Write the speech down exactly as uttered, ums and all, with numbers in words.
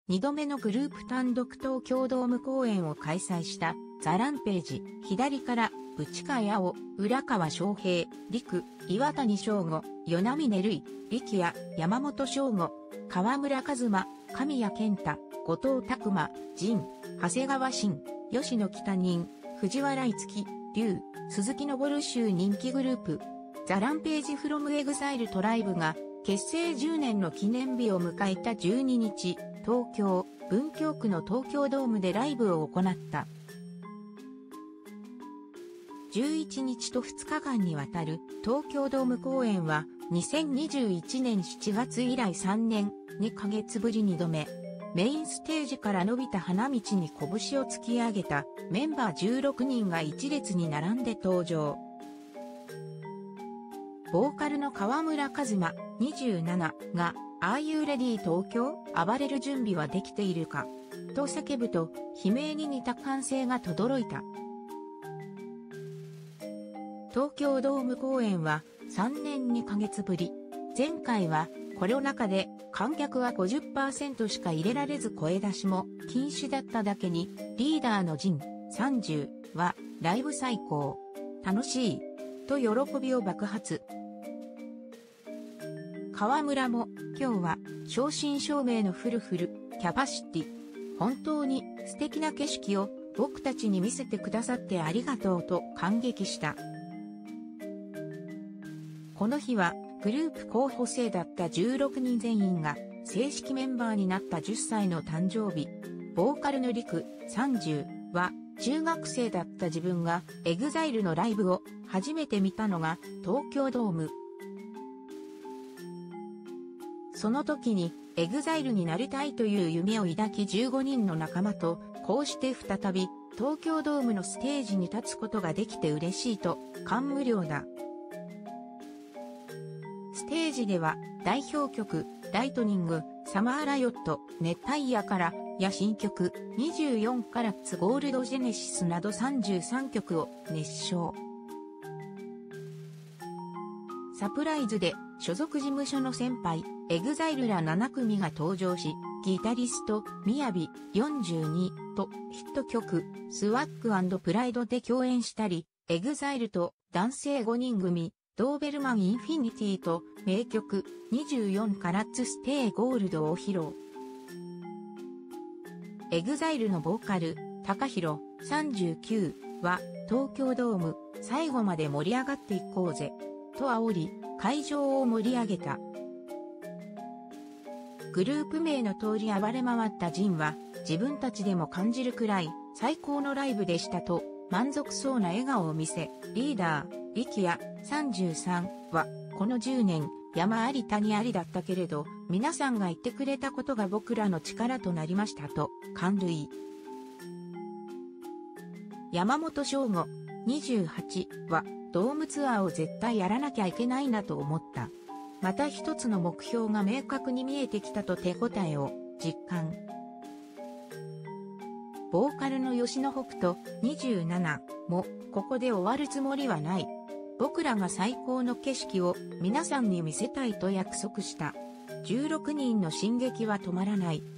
にどめのグループ単独東京ドーム公演を開催したザ・ランページ、左から内川碧、浦川翔平、陸、岩谷翔吾、与那嶺瑠衣、力也、山本翔吾、河村和馬、神谷健太、後藤拓馬、陣、長谷川慎、吉野北人、藤原樹、龍、鈴木昇衆人気グループ、ザ・ランページフロムエグザイルトライブが結成じゅうねんの記念日を迎えたじゅうににち、東京、文京区の東京ドームでライブを行った。じゅういちにちとふつかかんにわたる東京ドーム公演はにせんにじゅういちねんしちがつ以来さんねんにかげつぶりにどめ。メインステージから伸びた花道に拳を突き上げたメンバーじゅうろくにんが一列に並んで登場。ボーカルの河村和馬にじゅうなながAre You Ready 東京？暴れる準備はできているかと叫ぶと悲鳴に似た歓声が轟いた。東京ドーム公演はさんねんにかげつぶり。前回はコロナ禍で観客は ごじゅっパーセント しか入れられず声出しも禁止だっただけにリーダーの陣さんじゅうはライブ最高。楽しい。と喜びを爆発。河村も今日は正真正銘のフルフルキャパシティ。本当に素敵な景色を僕たちに見せてくださってありがとうと感激した。この日はグループ候補生だったじゅうろくにん全員が正式メンバーになったじゅっさいの誕生日。ボーカルの陸さんじゅうは中学生だった自分がエグザイルのライブを初めて見たのが東京ドーム。その時にエグザイルになりたいという夢を抱きじゅうごにんの仲間とこうして再び東京ドームのステージに立つことができて嬉しいと感無量だ。ステージでは代表曲ライトニング、サマーラヨット、熱帯夜からや新曲にじゅうよんカラッツゴールドジェネシスなどさんじゅうさんきょくを熱唱。サプライズで所属事務所の先輩エグザイルらななくみが登場し、ギタリストみやびよんじゅうにとヒット曲スワッグ&プライドで共演したり、エグザイルと男性ごにん組ドーベルマンインフィニティと名曲にじゅうよんカラッツステイゴールドを披露。エグザイルのボーカル高弘さんじゅうきゅうは東京ドーム最後まで盛り上がっていこうぜと煽り会場を盛り上げた。グループ名の通り暴れ回った陣は自分たちでも感じるくらい最高のライブでしたと満足そうな笑顔を見せ、リーダー力也さんじゅうさんはこのじゅうねん山あり谷ありだったけれど皆さんが言ってくれたことが僕らの力となりましたと感涙。山本翔吾にじゅうはちはドームツアーを絶対やらなきゃいけないなと思った。また一つの目標が明確に見えてきたと手応えを実感。ボーカルの吉野北斗にじゅうななもここで終わるつもりはない。僕らが最高の景色を皆さんに見せたいと約束した。じゅうろくにんの進撃は止まらない。